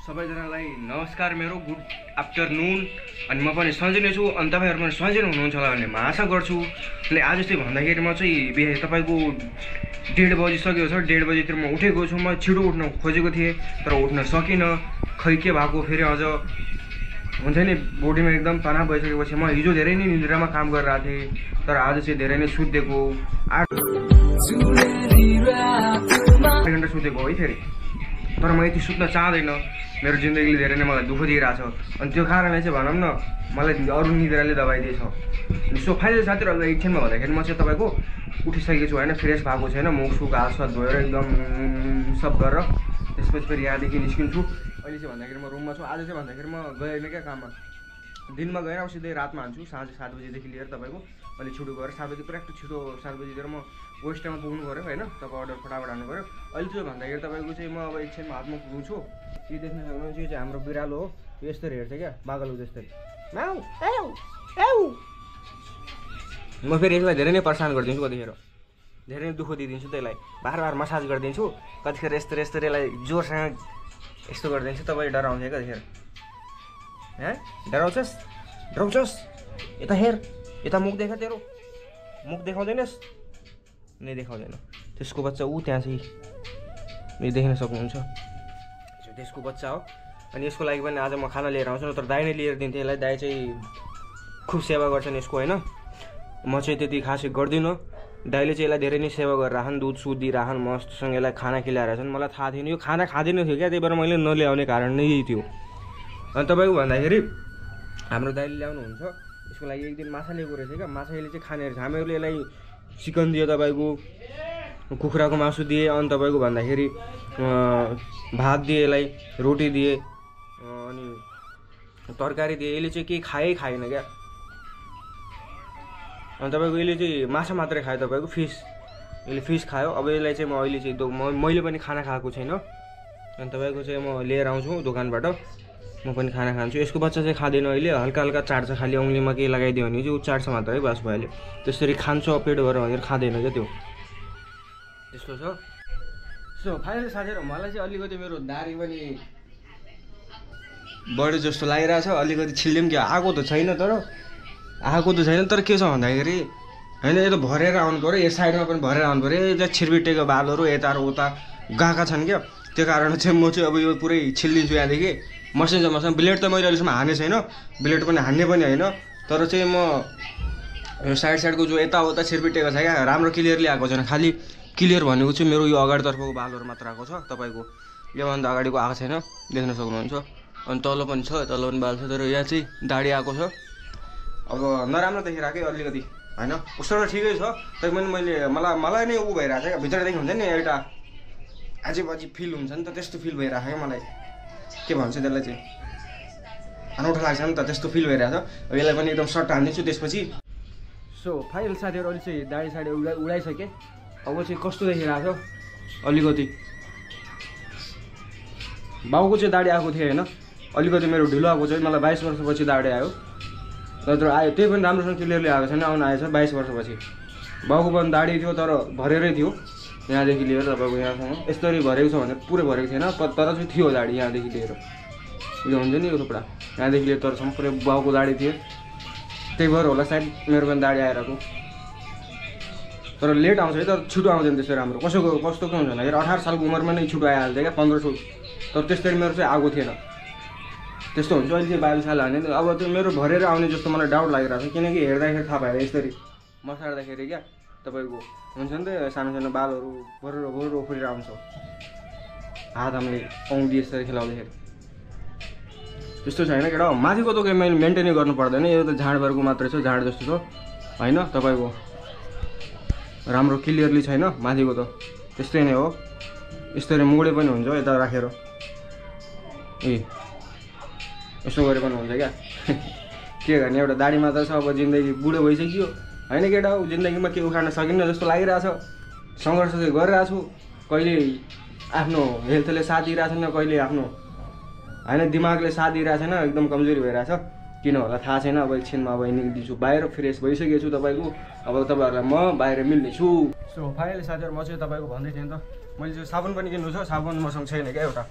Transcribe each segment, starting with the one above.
सबैजनालाई नमस्कार, मेरो गुड आफ्टरनुन। अनि म पनि सन्चै नै छु अनि तपाईहरु पनि सन्चै नै हुनुहुन्छ होला भन्ने आशा गर्छु। अनि आज चाहिँ भन्दाखेरि म चाहिँ तपाईको 1:30 बजिसक्यो छ। 1:30 बजेतिर म उठेको छु। म छिटो उठ्न खोजेको थिएँ तर उठ्न सकिनँ। खै के भएको, फेरि अझ हुन्छ नि बडीमा एकदम तनाव भइसकेपछि म हिजो धेरै नै निद्रामा काम गरिरहेको थिएँ तर आज चाहिँ धेरै नै सुतेको 8 घण्टा सुतेको है फेरि। तर म यति सुत्न चाहदैन, मेरो जिन्दगीले धेरै नै मलाई दुःख दिइरहेछ। अनि त्यो कारणले चाहिँ भनौँ न मलाई अरू निद्राले दबाई दिएछ। अनि सो फाइनली साथीहरु एकछिनमा भन्दाखेरि म चाहिँ तपाईको उठिसकेको छु हैन, फ्रेस भएको छैन, मुख सुख हात सात धोएर एकदम सब गरेर त्यसपछि फेरि यहाँदेखि निस्किन्छु। अहिले चाहिँ भन्दाखेरि म रुममा छु। आज चाहिँ भन्दाखेरि म गएन क्या काममा, दिनमा गएर अब सिधै रातमा हान्छु। साँझ 7 बजेदेखि लिएर तपाईको मैले छिटो गरेर 7 बजे पुरा छिटो 7 बजेतिर म वेस्टमा पुग्नु पर्यो हैन, तपाईँ अर्डर फटाफट हान्नु पर्यो। अहिले चाहिँ भन्दाखेरि तपाईको चाहिँ म अब एकछिनमा हातमा पुग्छु। यो देख्न सक्नुहुन्छ यो चाहिँ हाम्रो बिरालो हो, यस्तरी हेर्छ क्या बागलु जस्तै। म फेरि यसलाई धेरै नै परेशान गरिदिन्छु, कतिखेर धेरै नै दुःख दिइदिन्छु त्यसलाई, बार बार मसाज गरिदिन्छु, कतिखेर यस्तो यसलाई जोरसँग यस्तो गरिदिन्छु। तपाईँ डराउँछ कतिखेर, डराउँछस् यता हेर, यता मुख देखा, तेरो मुख देखाउँदैनस्, नै देखाउँदैन। त्यसको बच्चा ऊ त्यहाँ चाहिँ यो देख्न सक्नुहुन्छ, त्यसको बच्चा हो। अनि यसको लागि पनि आज म खाना लिएर आउँछु, तर दाइ नै लिएर दिन्थेँ यसलाई। दाइ चाहिँ खुब सेवा गर्छन् यसको हैन, म चाहिँ त्यति खासै गर्दिनँ। दाइले चाहिँ यसलाई धेरै नै सेवा गरिराखन्, दुध सुध दिइराखन्, मस्तसँग यसलाई खाना खिलाइरहेछन्। मलाई थाहा थिएन यो खाना खाँदैन थियो क्या, त्यही भएर मैले नल्याउने कारण नै यही थियो। अनि तपाईँको भन्दाखेरि हाम्रो दाइले ल्याउनुहुन्छ, यसको लागि एक दिन माछा ल्याएको रहेछ क्या, माछाले चाहिँ खाने रहेछ। हामीहरूले यसलाई चिकन दियो, तपाईँको कुखुराको मासु दिए, अनि तपाईँको भन्दाखेरि भात दिए, यसलाई रोटी दिए, अनि तरकारी दिए। यसले चाहिँ केही खाएन क्या। अनि तपाईँको यसले चाहिँ माछा मात्रै खायो, तपाईँको फिस, यसले फिस खायो। अब यसलाई चाहिँ म अहिले चाहिँ मैले पनि खाना खाएको छैन। अनि तपाईँको चाहिँ म लिएर आउँछु दोकानबाट, म पनि खाना खान्छु। यसको बच्चा चाहिँ खाँदैन अहिले, हल्का हल्का चाट्छ, खालि औँलीमा केही लगाइदियो भने चाहिँ ऊ चाट्छ मात्र है, बस भइहाल्यो। त्यसरी खान्छ पेट भएर भनेर खाँदैन क्या त्यो, त्यस्तो छ। सो फाइनली साथीहरु मलाई चाहिँ अलिकति मेरो दारी पनि बढी जस्तो लागिरहेछ। अलिकति छिल्लिम कि आएको त छैन, तर के छ भन्दाखेरि हैन, यो त भरेर आउनु पर्यो, यो साइडमा पनि भरेर आउनु पर्यो। यता छिरबिटेको बालहरू यता र उता गएका छन् क्या, त्यो कारण चाहिँ म चाहिँ अब यो पुरै छिल्लिन्छु यहाँदेखि। मसँग ब्लेड त मैले अहिलेसम्म हाने छैन, ब्लेड पनि हान्ने पनि होइन, तर चाहिँ म यो साइडको जो यताउता छिरबिटेको छ क्या, राम्रो क्लियरली आएको छैन। खालि क्लियर भनेको चाहिँ मेरो यो अगाडितर्फको बालहरू मात्र आएको छ, तपाईँको योभन्दा अगाडिको आएको छैन, देख्न सक्नुहुन्छ। अनि तल पनि छ, तल पनि बाल छ, तर यहाँ चाहिँ दाडी आएको छ। अब नराम्रो देखिरहेको अलिकति होइन, उस्तो त ठिकै छ, तर पनि मलाई नै ऊ भइरहेको छ क्या, भित्रदेखि हुन्छ नि एउटा आजीबाजी फिल हुन्छ नि त, त्यस्तो फिल भइरहेको क्या मलाई। के भन्छ त्यसलाई चाहिँ अनौठो लाग्छ नि त, त्यस्तो फिल भइरहेको छ। अब यसलाई पनि एकदम सर्ट हानिदिन्छु त्यसपछि। सो फाइनल साथीहरू अहिले चाहिँ दाडी साडी उडाइसकेँ। अब चाहिँ कस्तो देखिरहेको छ, अलिकति बाउको चाहिँ दाडी आएको थियो होइन, अलिकति मेरो ढिलो आएको चाहिँ, मलाई 22 वर्षपछि दाडी आयो। तर आयो त्यही पनि राम्रोसँग क्लियरली आएको छैन, आउनु आएछ 22 वर्षपछि। बाउको पनि दाडी थियो तर भरेरै थियो, यहाँदेखि लिएर तपाईँको यहाँसम्म यस्तरी भरेको छ भने पुरै भरेको थिएन, तर चाहिँ थियो दाडी यहाँदेखि लिएर, यो हुन्छ नि यो थुप्रा यहाँदेखि लिएर तर पुरै बाउको दाडी थियो। त्यही भएर होला सायद मेरो पनि दाडी आइरहेको, तर लेट आउँछ है, तर छिटो आउँदैन त्यस्तो राम्रो। कस्तो के हुन्छ भन्दाखेरि 18 सालको उमेरमा नै छिटो आइहाल्छ क्या, 15 तर त्यस्तरी मेरो चाहिँ आएको थिएन, त्यस्तो हुन्छ। अहिले चाहिँ 22 साल हाने, अब त्यो मेरो भरेर आउने जस्तो मलाई डाउट लागिरहेको छ, किनकि हेर्दाखेरि थाहा पाएर यसरी मसार्दाखेरि क्या तपाईँको हुन्छ नि त सानो सानो बालहरू भोरो उफ्रेर आउँछ हात हामीले औँली यसरी खेलाउँदाखेरि। त्यस्तो छैन केटा, माथिको त केही मैले मेन्टेनै गर्नु पर्दैन, यो त झाडबारको मात्रै छ, झाड जस्तो छ होइन, तपाईँको राम्रो क्लियरली छैन। माथिको त त्यस्तै नै हो, यस्तरी मुडे पनि हुन्छ यता राखेर, यसो गरे पनि हुन्छ क्या। के गर्ने, एउटा दाडी मात्र छ, अब जिन्दगी बुढो भइसक्यो होइन केटा, जिन्दगीमा के उखाड्न सकिन्न जस्तो लागिरहेछ। सङ्घर्ष चाहिँ गरिरहेको छु, कहिले आफ्नो हेल्थले साथ दिइरहेको छैन, कहिले आफ्नो होइन दिमागले साथ दिइरहेको छैन, एकदम कमजोरी भइरहेछ। किन होला थाहा छैन। अब एकछिनमा अब निक्लिन्छु बाहिर, फ्रेस भइसकेको छु तपाईँको, अब तपाईँहरूलाई म बाहिर मिल्नेछु। सो फाइनली साथीहरू म चाहिँ तपाईँको भन्दै थिएँ नि त, मैले चाहिँ साबुन पनि किन्नु छ, साबुन मसँग छैन क्या एउटा।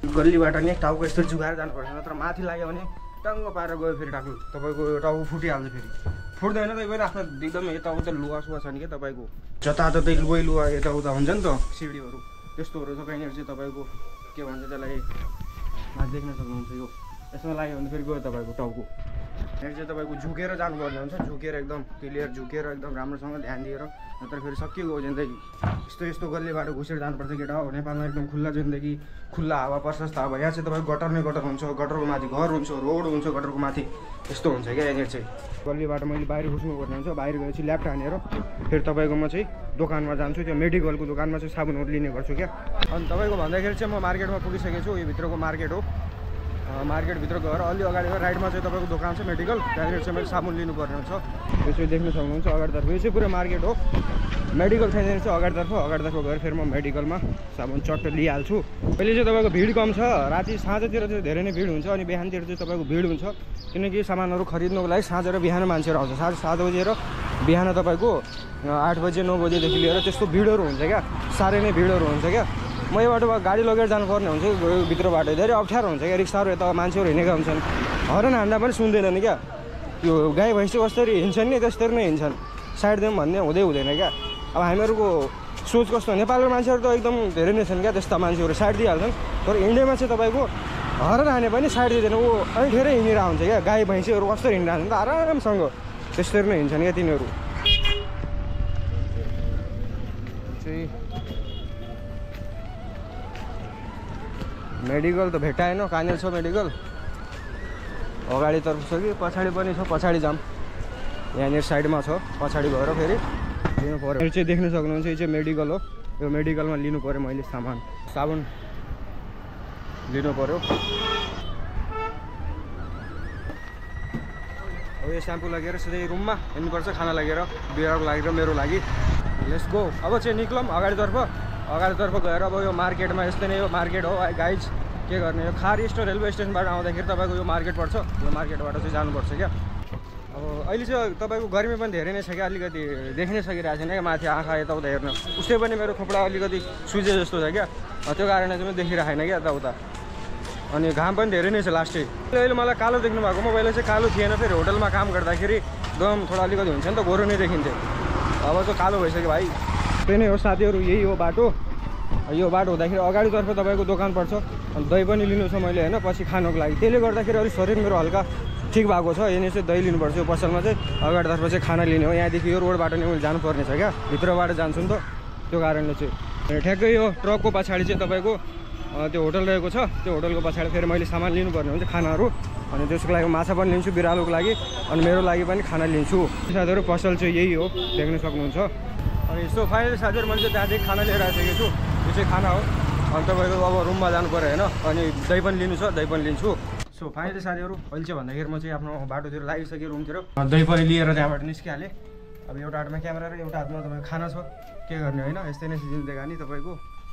गल्लीबाट नि टाउको यस्तो जुगाएर जानुपर्छ, नत्र माथि लाग्यो भने टङ्ग पारेर गयो फेरि टाउको तपाईँको टाउको फुटिहाल्छ। फेरि फुट्दैन तपाईँले आफ्नो एकदम यताउता लुगा सुगा छ नि क्या तपाईँको जताततै लुगै लुगा यताउता हुन्छ नि त सिडीहरू त्यस्तोहरू छ। कहीँनिर चाहिँ तपाईँको के भन्छ त्यसलाई माथि देख्न सक्नुहुन्छ। यो यसमा लाग्यो भने फेरि गयो तपाईँको टाउको। यहाँ चाहिँ तपाईँको झुकेर जानुपर्ने हुन्छ, झुकेर एकदम क्लियर झुकेर एकदम राम्रोसँग ध्यान दिएर, नत्र फेरि सकिएको जिन्दगी यस्तो गल्लीबाट घुसेर जानुपर्छ केटा हो। नेपालमा एकदम खुल्ला जिन्दगी, खुल्ला हावा प्रशस्त हावा। यहाँ चाहिँ तपाईँको गटर नै गटर हुन्छ, गटरको माथि घर हुन्छ, रोड हुन्छ गटरको माथि, यस्तो हुन्छ क्या यहाँनिर चाहिँ। गल्लीबाट मैले बाहिर घुस्नुपर्ने हुन्छ, बाहिर गएपछि ल्याप्ट हानेर फेरि तपाईँको म चाहिँ दोकानमा जान्छु, त्यो मेडिकलको दोकानमा चाहिँ साबुनहरू लिने गर्छु क्या। अनि तपाईँको भन्दाखेरि चाहिँ म मार्केटमा पुगिसकेको छु, यो भित्रको मार्केट हो। मार्केटभित्र गएर अलि अगाडि गएर राइटमा चाहिँ तपाईँको दोकान छ मेडिकल, त्यहाँनिर चाहिँ मैले साबुन लिनुपर्ने हुन्छ। यो चाहिँ देख्न सक्नुहुन्छ अगाडितर्फ, यो चाहिँ पुरै मार्केट हो। मेडिकल छैन चाहिँ अगाडितर्फ गएर फेरि म मेडिकलमा साबुन चट्ट लिइहाल्छु। अहिले चाहिँ तपाईँको भिड कम छ, राति साँझतिर चाहिँ धेरै नै भिड हुन्छ, अनि बिहानतिर चाहिँ तपाईँको भिड हुन्छ, किनकि सामानहरू खरिद्नुको लागि साँझ र बिहान मान्छेहरू आउँछ। 7:30 बजे र बिहान तपाईँको 8 बजे 9 बजेदेखि लिएर त्यस्तो भिडहरू हुन्छ क्या, साह्रै नै भिडहरू हुन्छ क्या। म यो बाटोमा गाडी लगेर जानुपर्ने हुन्छ, भित्रबाट धेरै अप्ठ्यारो हुन्छ क्या, रिक्साहरू यता मान्छेहरू हिँडेका हुन्छन्, हर्न हान्दा पनि सुन्दैनन् क्या। यो गाई भैँसी कसरी हिँड्छन् नि त्यस्तरी नै हिँड्छन्, साइड दिउँ भन्ने हुँदैन क्या। अब हामीहरूको सोच कस्तो, नेपालको मान्छेहरू त एकदम धेरै नै छन् क्या त्यस्ता मान्छेहरू, साइड दिइहाल्छन्। तर इन्डियामा चाहिँ तपाईँको हर्न हाने पनि साइड दिँदैन, ऊ अलिखेरै हिँडिरहेको हुन्छ क्या। गाई भैँसीहरू कसरी हिँडिरहेको हुन्छ त आरामसँग, त्यस्तरी नै हिँड्छन् क्या तिनीहरू चाहिँ। मेडिकल त भेटाएन, कहाँनिर छ मेडिकल? अगाडितर्फ छ कि पछाडि पनि छ? पछाडि जाम, यहाँनिर साइडमा छ, पछाडि गएर फेरि लिनु पऱ्यो। यो चाहिँ देख्न सक्नुहुन्छ, यो चाहिँ मेडिकल हो। यो मेडिकलमा लिनु पऱ्यो मैले साबुन लिनु पऱ्यो। अब यो स्याम्पू लगेर सिधै रुममा हिँड्नुपर्छ, खाना लगेर बिहारको लागि र मेरो लागि। Let's go. अब चाहिँ निक्लौँ अगाडितर्फ गएर। अब यो मार्केटमा यस्तै नै यो मार्केट हो गाइज, के गर्ने, यो खारिस्ट रेलवे स्टेसनबाट आउँदाखेरि तपाईँको यो मार्केट पर्छ, यो मार्केटबाट चाहिँ जानुपर्छ क्या। अब अहिले चाहिँ तपाईँको गर्मी पनि धेरै नै छ क्या, अलिकति देख्नै सकिरहेको छैन क्या माथि आँखा यताउता हेर्न, उस्तै पनि मेरो खोपडा अलिकति सुजे जस्तो छ क्या, त्यो कारणले चाहिँ म देखिरहेन क्या यताउता। अनि घाम पनि धेरै नै छ लास्टै। अहिले मलाई कालो देख्नु भएको, म पहिला चाहिँ कालो थिएन, फेरि होटलमा काम गर्दाखेरि एकदम थोडा अलिकति हुन्छ नि त, गोरो नै देखिन्थ्यो, अब चाहिँ कालो भइसक्यो भाइ। त्यही नै हो साथीहरू, यही हो बाटो। यो बाटो हुँदाखेरि अगाडितर्फ तपाईँको दोकान पर्छ, अनि दही पनि लिनु छ मैले होइन पछि खानुको लागि, त्यसले गर्दाखेरि अलिक शरीर मेरो हल्का ठिक भएको छ। यहाँनिर चाहिँ दही लिनुपर्छ, यो पसलमा चाहिँ अगाडितर्फ चाहिँ खाना लिने हो। यहाँदेखि यो रोडबाट नै मैले जानुपर्ने छ क्या, भित्रबाट जान्छु नि त, त्यो कारणले चाहिँ। ठ्याक्कै यो ट्रकको पछाडि चाहिँ तपाईँको त्यो होटल रहेको छ, त्यो होटलको पछाडि फेरि मैले सामान लिनुपर्ने हुन्छ खानाहरू, अनि त्यसको लागि माछा पनि लिन्छु बिरालोको लागि, अनि मेरो लागि पनि खाना लिन्छु। साथीहरू पसल चाहिँ यही हो, देख्न सक्नुहुन्छ। अनि सो फाइनली साथीहरू मैले चाहिँ त्यहाँदेखि खाना लिएर आइसकेको छु, यो चाहिँ खाना हो। अनि तपाईँको अब रुममा जानु पऱ्यो होइन, अनि दही पनि लिनु छ, दही पनि लिन्छु। सो फाइनली साथीहरू अहिले चाहिँ भन्दाखेरि म चाहिँ आफ्नो बाटोतिर लागिसकेँ, रुमतिर दही पनि लिएर त्यहाँबाट निस्किहालेँ। अब एउटा हातमा क्यामेरा र एउटा हातमा तपाईँको खाना छ, के गर्ने होइन, यस्तै नै जिन्दगी नि तपाईँको।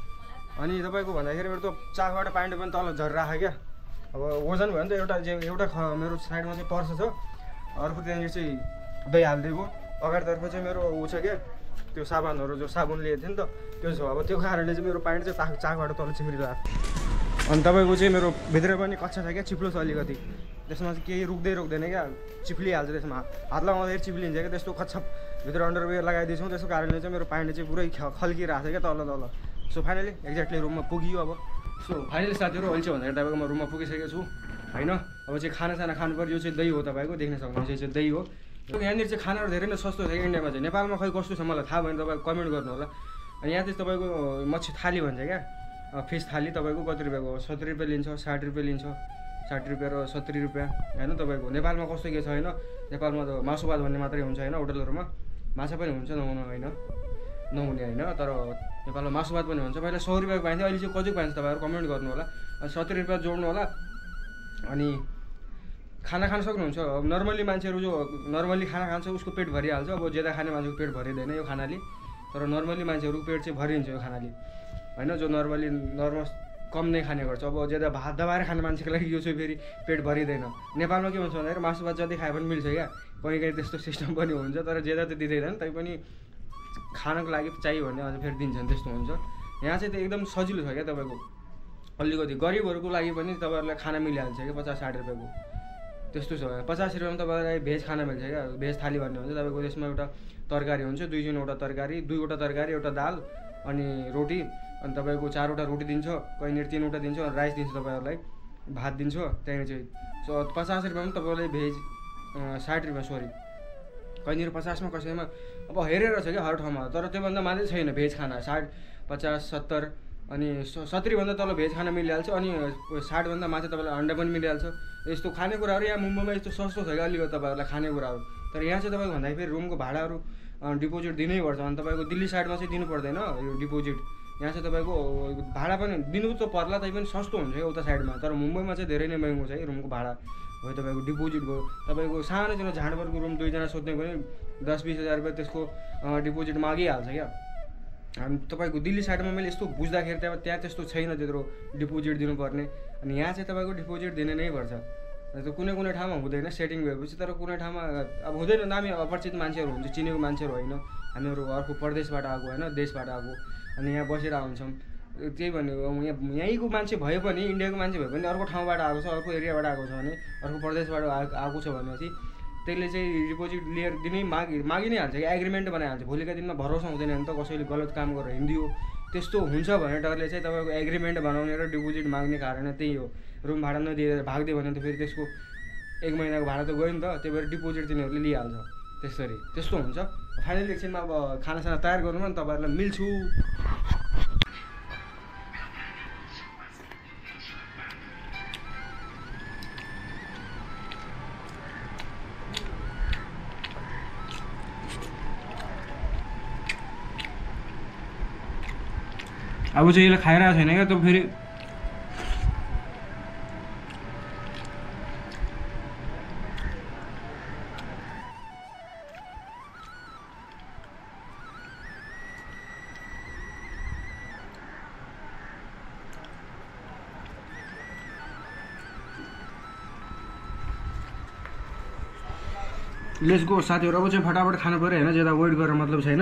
अनि तपाईँको भन्दाखेरि मेरो त चाकबाट प्यान्ट पनि तल झरिरहेको क्या। अब वजन भयो भने त एउटा मेरो साइडमा चाहिँ पर्स छ, अर्को त्यहाँनिर चाहिँ दही हालिदिएको, अगाडितर्फ चाहिँ मेरो ऊ छ क्या त्यो साबुनहरू, जो साबुन लिएको थियो नि त त्यो छ। अब त्यो कारणले चाहिँ मेरो प्यान्ट चाहिँ चाकबाट तल चिप्लिरहेको। अनि तपाईँको चाहिँ मेरो भित्र पनि कच्चा छ क्या, चिप्लो छ अलिकति, त्यसमा चाहिँ केही रोक्दैन क्या, चिप्लिहाल्छ, त्यसमा हात लगाउँदाखेरि चिप्लिन्छ क्या, त्यस्तो कच्चा भित्र अन्डरवेयर लगाइदिन्छौँ, त्यसको कारणले चाहिँ मेरो प्यान्ट चाहिँ पुरै खल्किरहेको छ क्या तल। सो फाइनली एक्ज्याक्टली रुममा पुगियो। अब सो फाइनली साथीहरू अहिले चाहिँ भन्दाखेरि तपाईँको म रुममा पुगिसकेको छु होइन। अब चाहिँ खानासाना खानु पर्यो, यो चाहिँ दही हो, तपाईँको देख्न सक्नुहुन्छ, यो चाहिँ दही हो। यहाँनिर चाहिँ खानाहरू धेरै नै सस्तो छ इन्डियामा चाहिँ, नेपालमा खै कस्तो छ मलाई थाहा भएन, तपाईँको कमेन्ट गर्नु होला। अनि यहाँ चाहिँ तपाईँको मच्छी थाली भन्छ क्या, फिस थाली तपाईँको कति रुपियाँको, 70 रुपियाँ लिन्छ, 60 रुपियाँ लिन्छ, 60 रुपियाँ र 70 रुपियाँ होइन। तपाईँको नेपालमा कस्तो के छ होइन, नेपालमा त मासु भात भन्ने मात्रै हुन्छ होइन, होटलहरूमा माछा पनि हुन्छ नहुने होइन, तर नेपालमा मासु भात पनि हुन्छ। पहिला 100 रुपियाँको पाइन्थ्यो, अहिले चाहिँ कति पाइन्छ तपाईँहरू कमेन्ट गर्नु होला। 70 रुपियाँ जोड्नु होला। अनि खाना खान सक्नुहुन्छ। अब नर्मली मान्छेहरू जो नर्मली खाना खान्छ उसको पेट भरिहाल्छ, अब ज्यादा खाने मान्छेको पेट भरिँदैन यो खानाले, तर नर्मली मान्छेहरूको पेट चाहिँ भरिन्छ यो खानाले होइन, जो नर्मली कम नै खाने गर्छ। अब ज्यादा भात दबाएर खाने मान्छेको लागि यो चाहिँ फेरि पेट भरिँदैन। नेपालमा के हुन्छ भन्दाखेरि मासु भात जति खाए पनि मिल्छ क्या, कहीँ त्यस्तो सिस्टम पनि हुन्छ, तर ज्यादा त दिँदैन, तैपनि खानको लागि चाहियो भने अझ फेरि दिन्छन्, त्यस्तो हुन्छ। यहाँ चाहिँ त्यो एकदम सजिलो छ क्या, तपाईँको अलिकति गरिबहरूको लागि पनि तपाईँहरूलाई खाना मिलिहाल्छ क्या 50-60 रुपियाँको। त्यस्तो छ 50 रुपियाँमा तपाईँलाई भेज खाना मिल्छ क्या। भेज थाली भन्ने हुन्छ तपाईँको, त्यसमा एउटा तरकारी हुन्छ, 2-3वटा तरकारी, 2वटा तरकारी, एउटा दाल अनि रोटी, अनि तपाईँको 4वटा रोटी दिन्छ, कहीँनिर 3वटा दिन्छ, अनि राइस दिन्छ तपाईँहरूलाई, भात दिन्छ। त्यहाँनिर चाहिँ 50 रुपियाँमा तपाईँलाई भेज 60 रुपियाँ सरी कहीँनिर 50मा कसैमा अब हेरेर छ क्या हर ठाउँमा। तर त्योभन्दा मात्रै छैन भेज खाना 60, 50, 70 अनि 70भन्दा तल भेज खाना मिलिहाल्छ। अनि 60भन्दा माथि तपाईँलाई अन्डा पनि मिलिहाल्छ। यस्तो खानेकुराहरू यहाँ मुम्बईमा यस्तो सस्तो छ क्या अलिकति तपाईँहरूलाई खानेकुराहरू। तर यहाँ चाहिँ तपाईँको भन्दाखेरि रुमको भाडाहरू डिपोजिट दिनैपर्छ। अनि तपाईँको दिल्ली साइडमा चाहिँ दिनु पर्दैन यो डिपोजिट। यहाँ चाहिँ तपाईँको भाडा पनि दिनु त पर्ला, तै पनि सस्तो हुन्छ क्या उता साइडमा। तर मुम्बईमा चाहिँ धेरै नै महँगो छ है रुमको भाडा भयो, तपाईँको डिपोजिट भयो। तपाईँको सानोतिनो झाडबरको रुम 2 जना सोध्ने भने 10-20 हजार रुपियाँ त्यसको डिपोजिट मागिहाल्छ क्या। अनि तपाईँको दिल्ली साइडमा मैले यस्तो बुझ्दाखेरि त्यहाँ त्यस्तो छैन त्यत्रो डिपोजिट दिनुपर्ने। अनि यहाँ चाहिँ तपाईँको डिपोजिट दिने नै पर्छ। त्यो कुनै कुनै ठाउँमा हुँदैन सेटिङ भएपछि, तर कुनै ठाउँमा अब हुँदैन। हामी अपरिचित मान्छेहरू हुन्छ, चिनेको मान्छेहरू होइन, हामीहरू अर्को प्रदेशबाट आएको होइन, देशबाट आएको, अनि यहाँ बसेर आउँछौँ। त्यही भनेको यहीँको मान्छे भए पनि, इन्डियाको मान्छे भए पनि अर्को ठाउँबाट आएको छ, अर्को एरियाबाट आएको छ भने, अर्को प्रदेशबाट आएको छ भनेपछि त्यसले चाहिँ डिपोजिट लिएर दिनै मागि नै हाल्छ कि एग्रिमेन्ट बनाइहाल्छ। भोलिका दिनमा भरोसा हुँदैन नि त, कसैले गलत काम गरेर हिँडिदियो त्यस्तो हुन्छ भने डरले चाहिँ तपाईँको एग्रिमेन्ट बनाउने र डिपोजिट माग्ने कारण त्यही हो। रुम भाडा नदिएर भागिदियो भने त फेरि त्यसको 1 महिनाको भाडा त गयो नि त, त्यही भएर डिपोजिट तिनीहरूले लिइहाल्छ। त्यसरी त्यस्तो हुन्छ। फाइनली एकछिनमा अब खानासाना तयार गर्नु नि तपाईँहरूलाई मिल्छु। अब चाहिँ यसलाई खाइरहेको छैन क्या, त फेरि लेट्स गो साथीहरू। अब चाहिँ फटाफट खानु पऱ्यो होइन, ज्यादा वेट गरेर मतलब छैन।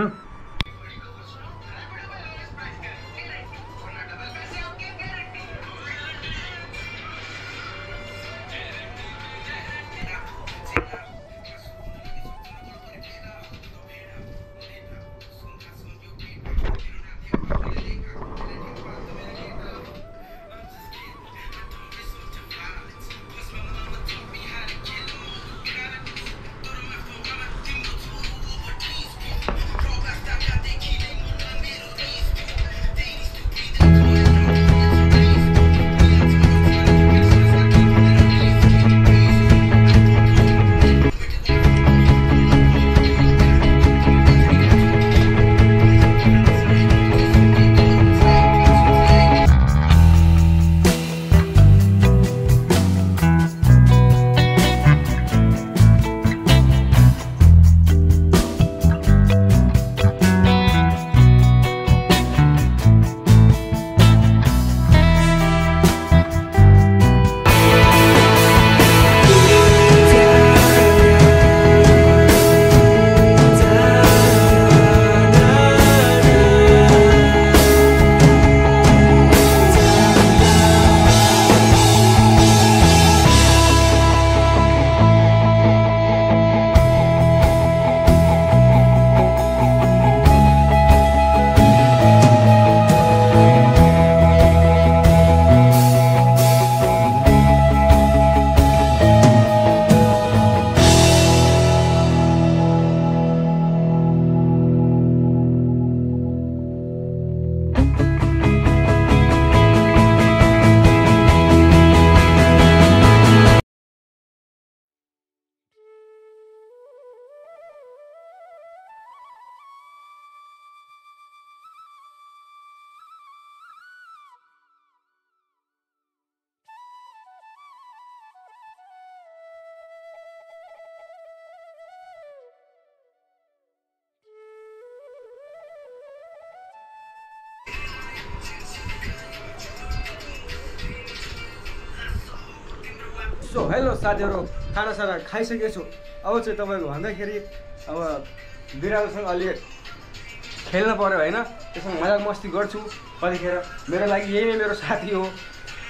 सो हेलो साथीहरू, खानासाना खाइसकेछु। अब चाहिँ तपाईँको भन्दाखेरि अब बिरालोसँग अलि खेल्न पऱ्यो होइन, त्यसमा मजाक मस्ती गर्छु। कतिखेर मेरो लागि यही नै मेरो साथी हो,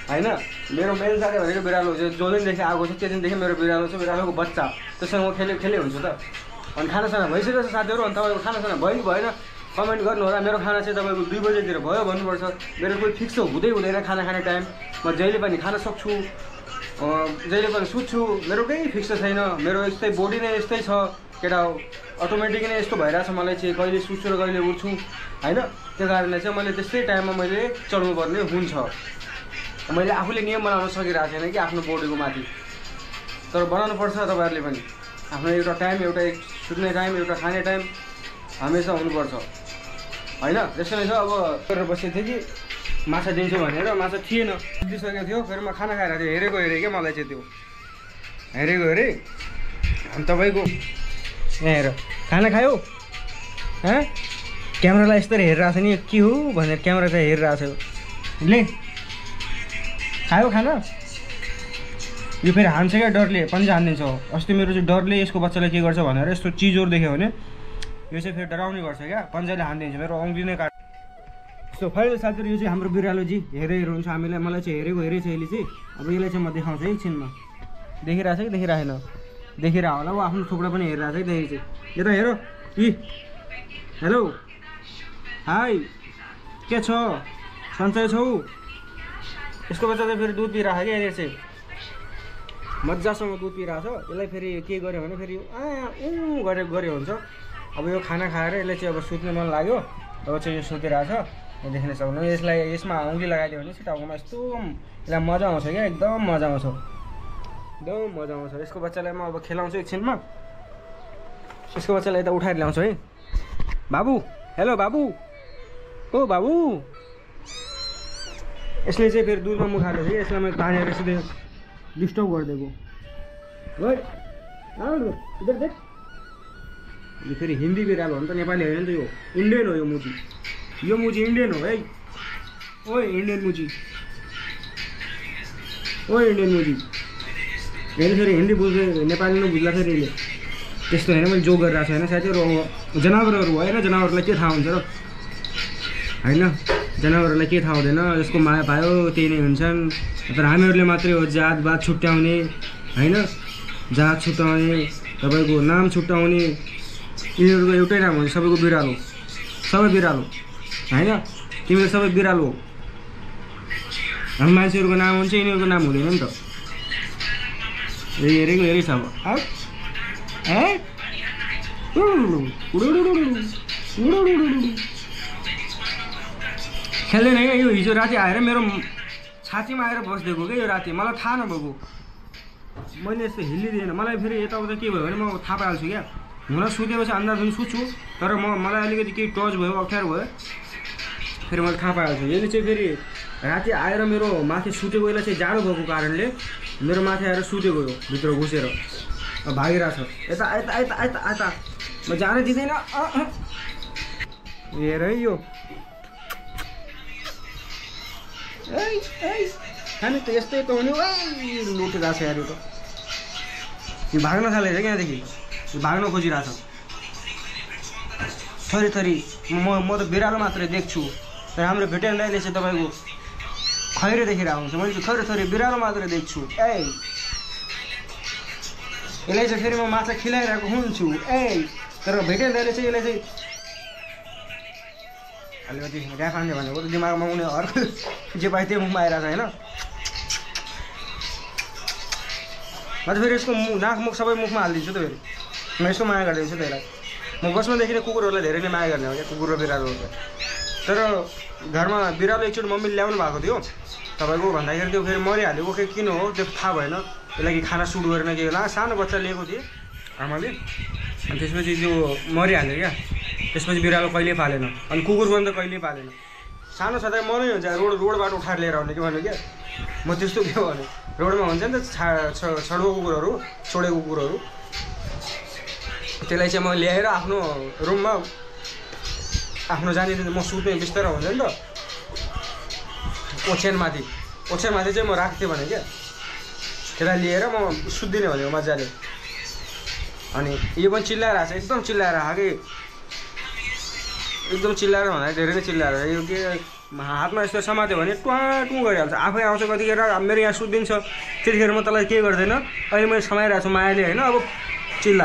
होइन। मेरो मेन साथी भनेको बिरालो जो दिनदेखि आएको छ त्यो दिनदेखि मेरो बिरालो छ, बिरालोको बच्चा त्यससँग म खेले हुन्छु त। अनि खानासाना भइसकेको छ साथीहरू। अनि तपाईँको खानासाना भयो कि भएन कमेन्ट गर्नु होला। मेरो खाना चाहिँ तपाईँको 2 बजेतिर भयो भन्नुपर्छ। मेरो कोही फिक्स हुँदै हुँदैन खाना खाने टाइम। म जहिले पनि खान सक्छु, जहिले पनि सुत्छु, मेरो केही फिक्स छैन। मेरो यस्तै बोडी नै यस्तै छ केटा हो, अटोमेटिक नै यस्तो भइरहेछ मलाई चाहिँ, कहिले सुत्छु र कहिले उठ्छु होइन। त्यो कारणले चाहिँ मैले त्यस्तै टाइममा मैले चढ्नुपर्ने हुन्छ। मैले आफूले नियम बनाउन सकिरहेको छैन कि आफ्नो बोडीको माथि, तर बनाउनु पर्छ तपाईँहरूले पनि। आफ्नो एउटा टाइम, एउटा सुत्ने टाइम, एउटा खाने टाइम हमेसा हुनुपर्छ होइन। त्यसैले चाहिँ अब गरेर बसेको थिएँ कि माछा दिन्छु भनेर, माछा थिएन, दिइसकेको थियो। फेरि म खाना खाएर थियो, हेरेको क्या मलाई चाहिँ, त्यो हेरेको अनि तपाईँको यहाँ हेर खाना खायो क्यामेरालाई यस्तरी हेरिरहेको छ नि, के हो भनेर क्यामेरा चाहिँ हेरिरहेको छ। ले खायो खाना, यो फेरि हान्छ क्या डरले, पन्जा हानिदिन्छ। अस्ति मेरो चाहिँ डरले यसको बच्चालाई के गर्छ भनेर यस्तो चिजहरू देख्यो भने यो चाहिँ फेरि डराउने गर्छ क्या, पन्जाले हानिदिन्छ, मेरो औँली नै काट। सो फाइनल साथीहरू यो चाहिँ हाम्रो बिरालोजी हेरेर हुन्छ हामीलाई, मलाई चाहिँ हेरेको हेरेछ यसले चाहिँ। अब यसलाई चाहिँ म देखाउँछु एकछिनमा, देखिरहेछ कि देखिरहेन, देखिरहेको होला। ऊ आफ्नो थुप्रो पनि हेरिरहेछ कि देखेको चाहिँ। यो त हेर इ हेलो हाई के छ सन्चै छौ। यसको बच्चा चाहिँ फेरि दुध पिइरहेको क्या, यहाँनिर चाहिँ मजासँग दुध पिइरहेको छ। यसलाई फेरि के गर्यो भने फेरि गऱ्यो हुन्छ। अब यो खाना खाएर यसले चाहिँ अब सुत्ने मन लाग्यो, अब चाहिँ यो सुतिरहेछ देख्न सक्नु। यसमा औँली लगाइदियो भने टाउकोमा यस्तो यसलाई मजा आउँछ क्या, एकदम मजा आउँछ, एकदम मजा आउँछ। यसको बच्चालाई म अब खेलाउँछु एकछिनमा। यसको बच्चालाई यता उठाएर ल्याउँछु है। बाबु हेलो बाबु, ओ बाबु। यसले चाहिँ फेरि दुधमा मुख हाल्यो है, यसलाई मैले तानेर सिधै डिस्टर्ब गरिदिएको। इधर देख, यो फेरि हिन्दी बिरालो हो नि त, नेपाली होइन नि त, यो इन्डियन हो। यो मुजी इन्डियन हो है। ओ इन्डियन मुजी, ओ इन्डियन मुजी। यसले फेरि हिन्दी बुझ्दै नेपाली नबुझ्ला फेरि यसले, त्यस्तो होइन। मैले जो गरिरहेको छु होइन साथीहरू। जनावरहरू होइन, जनावरलाई के थाहा हुन्छ र होइन, जनावरहरूलाई के थाहा हुँदैन। यसको माया पायो त्यही नै हुन्छन्। तर हामीहरूले मात्रै हो जातवात छुट्याउने होइन, जात छुट्याउने, तपाईँको नाम छुट्याउने। यिनीहरूको एउटै नाम हुन्छ, सबैको बिरालो, सबै बिरालो होइन। तिमीहरू सबै बिरालो हो। हामी मान्छेहरूको नाम हुन्छ, यिनीहरूको नाम हुँदैन नि त। हेरेको हेरेछ अब खेल्दैन क्या। यो हिजो राति आएर मेरो छातीमा आएर बसिदिएको क्या यो राति, मलाई थाहा नभएको। मैले यस्तो हिल्लिदिएन, मलाई फेरि यताउता के भयो भने म थाहा पाइहाल्छु क्या। हुन सुतेपछि अन्दाज पनि सुत्छु, तर मलाई अलिकति केही टच भयो, अप्ठ्यारो भयो, फेरि मैले थाहा पाइहाल्छु। यसले चाहिँ फेरि राति आएर मेरो माथि सुतेको, यसलाई चाहिँ जाडो भएको कारणले मेरो माथि आएर सुतेको यो भित्र घुसेर भागिरहेछ। यता यता यता यता यता म जानै दिँदैन। हेर है यो खाने त यस्तै त हो नि। लुटिरहेको छ यार यो त, यो भाग्न थालेछ क्या यहाँदेखि, भाग्न खोजिरहेछ थरी थरी। म त बिरालो मात्रै देख्छु, तर हाम्रो भेटेन दाइले चाहिँ तपाईँको खैरो देखिरहेको हुन्छ। मैले चाहिँ थरी थरी बिरालो मात्रै देख्छु। यसलाई चाहिँ फेरि म माछा खिलाइरहेको हुन्छु तर भेटेन दाइले चाहिँ यसलाई चाहिँ अलिकति ड्याफ हान्ने भनेको त दिमागमा आउने अर्को जे पाए त्यो मुखमा आइरहेको छ होइन। म त फेरि यसको नाक मुख सबै मुखमा हालिदिन्छु त। फेरि म यसको माया गरिदिन्छु त यसलाई। म बसमा देखिने कुकुरहरूलाई धेरै नै माया गर्ने हो क्या, कुकुर र बिरालोहरू। तर घरमा बिरालो एकचोटि मम्मीले ल्याउनु भएको थियो तपाईँको, भन्दाखेरि त्यो फेरि मरिहाल्यो। ओके किन हो त्यो थाहा भएन, त्यसलाई खाना सुट गरेन के होला। सानो बच्चा लिएको थिएँ आमाले, अनि त्यसपछि त्यो मरिहाल्यो क्या। त्यसपछि बिरालो कहिल्यै पालेन, अनि कुकुर पनि त कहिल्यै पालेन। सानो छँदा मनै हुन्छ, रोडबाट उठाएर लिएर आउने कि भन्यो क्या। म त्यस्तो के भने रोडमा हुन्छ नि त छडुवा कुकुरहरू, छोडेको कुकुरहरू, त्यसलाई चाहिँ म ल्याएर आफ्नो रुममा आफ्नो जाने म सुत्ने बिस्तारो हुन्छ नि त ओछ्यानमाथि चाहिँ म राख्थेँ भने क्या। त्यसलाई लिएर म सुत्दिनँ भनेको मजाले। अनि यो पनि चिल्लाएर आएको छ, एकदम चिल्लाएर आएको कि एकदम चिल्लाएर भन्दा धेरै नै चिल्लाएर यो के हातमा यस्तो समात्यो भने टुवा टुँ गरिहाल्छ। आफै आउँछ कतिखेर मेरो यहाँ सुत्दिन्छ, त्यतिखेर म तँलाई के गर्दैन, अहिले मैले समाइरहेको छु मायाले होइन, अब चिल्ला,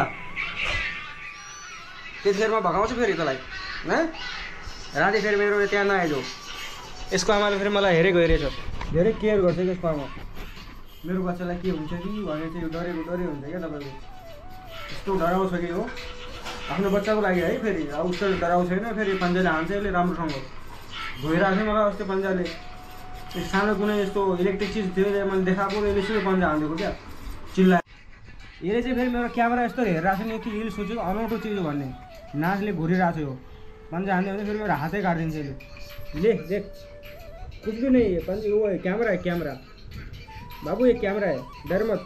त्यतिखेर म भगाउँछु फेरि तँलाई होइन। राति फेरि मेरो त्यहाँ नआइजो। यसको आमाले फेरि मलाई हेरेको हेरेछ, धेरै केयर गर्छ कि यसको आमा, मेरो बच्चालाई के हुन्छ कि भनेर चाहिँ डरेको डरै हुन्छ क्या तपाईँको, यस्तो डराउँछ कि हो आफ्नो बच्चाको लागि है। फेरि अब उसको डराउँछ होइन, फेरि पन्जाले हान्छ यसले राम्रोसँग धोइरहेको थियो मलाई अस्ति पन्जाले। सानो कुनै यस्तो इलेक्ट्रिक चिज थियो मैले देखाएको, यसले सिधै पन्जा हानिदिएको क्या, चिल्ला। यसले चाहिँ फेरि मेरो क्यामेरा यस्तो हेरिरहेको छ नि कि यसले सोचेको अनौठो चिज हो भन्ने, नाचले घुरिरहेको थियो, पन्जा हान्यो भने फेरि मेरो हातै काटिदिन्छ यसले। ले देख कुछ भी नहीं है, पंजा वो है, कैमरा है, कैमरा बाबू ये कैमरा है, डर मत,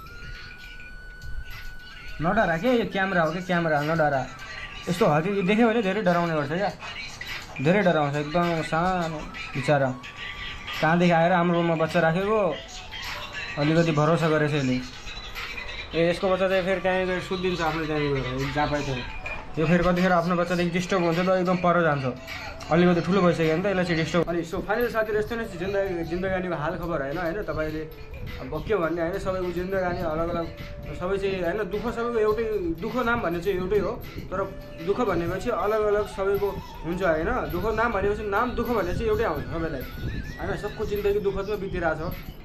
नडरा क्या, यो क्यामेरा हो कि क्यामेरा, नडरा। यस्तो हल्की देख्यो भने धेरै डराउने गर्छ क्या, धेरै डराउँछ एकदम सानो बिचरा। कहाँदेखि आएर हाम्रो रुममा बच्चा राखेको, अलिकति भरोसा गरेछ यसले। यसको बच्चा चाहिँ फेरि त्यहीँ गएर सुत्दिन्छ आफ्नो त्यहीँ गएर जहाँ पाइन्छ। यो फेरि कतिखेर आफ्नो बच्चादेखि डिस्टर्ब हुन्छ त एकदम पर जान्छ, अलिकति ठुलो भइसक्यो भने त यसलाई चाहिँ डिस्टर्ब। अनि सो फाइनल साथीहरू यस्तो नै जिन्दगानीको हाल खबर होइन होइन तपाईँले अब के भन्ने होइन, सबैको जिन्दगानी अलग अलग, सबै चाहिँ होइन दुःख सबैको एउटै, दुःख नाम भन्ने चाहिँ एउटै हो, तर दुःख भनेपछि अलग अलग सबैको हुन्छ होइन। दुःख नाम भनेपछि नाम दुःख भन्ने चाहिँ एउटै आउँछ सबैलाई होइन। सबको जिन्दगी दुःखमा बितिरहेछ,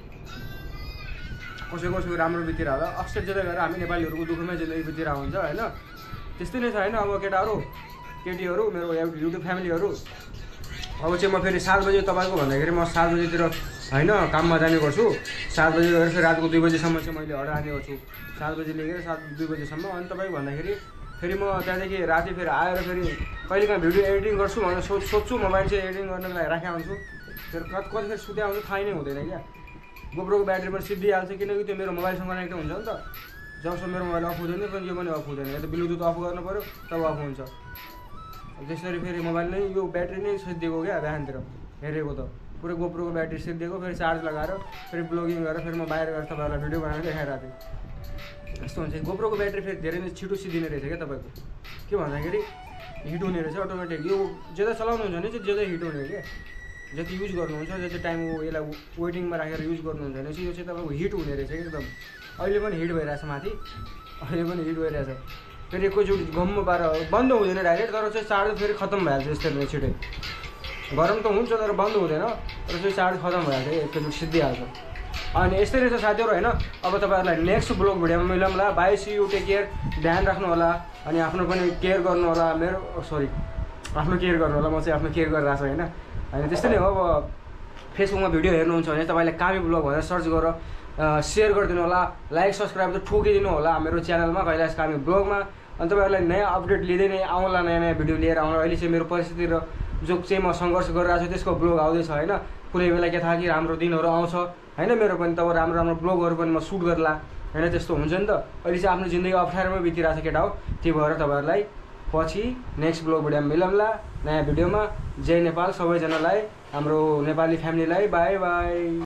कसै कसैको राम्रो बितिरहेको होला, अक्सर जता गएर हामी नेपालीहरूको दुःखमै जिन्दगी बितिरहेको हुन्छ होइन। त्यस्तै नै छ होइन। अब केटाहरू केटीहरू मेरो युट्युब फ्यामिलीहरू, अब चाहिँ म फेरि 7 बजे तपाईँको भन्दाखेरि म 7 बजेतिर होइन काममा जाने गर्छु। 7 बजे गएर फेरि रातको 2 बजीसम्म चाहिँ मैले अर्डर हाने गर्छु, 7 बजी लिएर 2 बजीसम्म। अनि तपाईँको भन्दाखेरि फेरि म त्यहाँदेखि राति फेरि आएर फेरि कहिलेकाहीँ भिडियो एडिटिङ गर्छु भनेर सोध्छु, मोबाइल चाहिँ एडिटिङ गर्नको लागि राखेको हुन्छु, फेरि कतिखेर सुते आउँछु थाहै नै हुँदैन क्या। गोप्रोको ब्याट्री पनि सिद्धिहाल्छ किनकि त्यो मेरो मोबाइलसँग कनेक्ट हुन्छ नि त, जबसम्म मेरो मोबाइल अफ हुँदैन पनि यो पनि अफ हुँदैन, या त ब्लुटुथ अफ गर्नु पऱ्यो तब अफ हुन्छ। त्यसरी फेरि मोबाइल नै यो ब्याट्री नै सिद्धिएको क्या, बिहानतिर हेरेको त पुरै गोप्रोको ब्याट्री सिद्धिएको, फेरि चार्ज लगाएर फेरि ब्लगिङ गरेर फेरि म बाहिर गएर तपाईँहरूलाई भिडियो बनाएर देखाइरहेको थिएँ। यस्तो हुन्छ गोप्रोको ब्याट्री फेरि धेरै नै छिटो सिद्धिने रहेछ क्या तपाईँको, के भन्दाखेरि हिट हुने रहेछ अटोमेटिक। यो ज्यादा चलाउनुहुन्छ भने चाहिँ ज्यादा हिट हुने क्या, जति युज गर्नुहुन्छ जति टाइम यसलाई वेटिङमा राखेर युज गर्नुहुन्छ भने चाहिँ यो चाहिँ तपाईँको हिट हुने रहेछ एकदम। अहिले पनि हिट भइरहेछ माथि, अहिले पनि हिट भइरहेछ। फेरि एकैचोटि गम्म पारेर बन्द हुँदैन डाइरेक्ट, तर चाहिँ चार्ज फेरि खत्तम भइहाल्छ यसरी नै छिटै। गरम त हुन्छ तर बन्द हुँदैन, तर चाहिँ चार्ज खत्तम भइहाल्छ, एकैचोटि सिद्धिहाल्छ। अनि यस्तै रहेछ साथीहरू होइन। अब तपाईँहरूलाई नेक्स्ट ब्लग भिडियोमा मिलाउँला। Bye see you, take care, ध्यान राख्नु होला अनि आफ्नो पनि केयर गर्नु होला। मेरो सरी आफ्नो केयर गर्नु होला, म चाहिँ आफ्नो केयर गरिरहेको छु होइन। अनि त्यस्तै नै हो। अब फेसबुकमा भिडियो हेर्नुहुन्छ भने तपाईँले कामी ब्लग भनेर सर्च गरेर सेयर गरिदिनु होला, लाइक सब्सक्राइब चाहिँ ठोकिदिनु होला मेरो च्यानलमा कैलाश कामी ब्लगमा। अनि तपाईँहरूलाई नयाँ अपडेट लिँदै नै आउँला, नयाँ नयाँ भिडियो लिएर आउँला। अहिले चाहिँ मेरो परिस्थिति र जो चाहिँ म सङ्घर्ष गरिरहेको छु त्यसको ब्लग आउँदैछ होइन। कुनै बेला के थाहा कि राम्रो दिनहरू आउँछ होइन, मेरो पनि तब राम्रो राम्रो ब्लगहरू पनि म सुट गर्ला होइन, त्यस्तो हुन्छ नि त। अहिले चाहिँ आफ्नो जिन्दगी अप्ठ्यारोमै बितिरहेको छ केटा हो, त्यही भएर तपाईँहरूलाई पछि नेक्स्ट ब्लग भिडियोमा मिलाउँला नयाँ भिडियोमा। जय नेपाल सबैजनालाई, हाम्रो नेपाली फ्यामिलीलाई बाई बाई।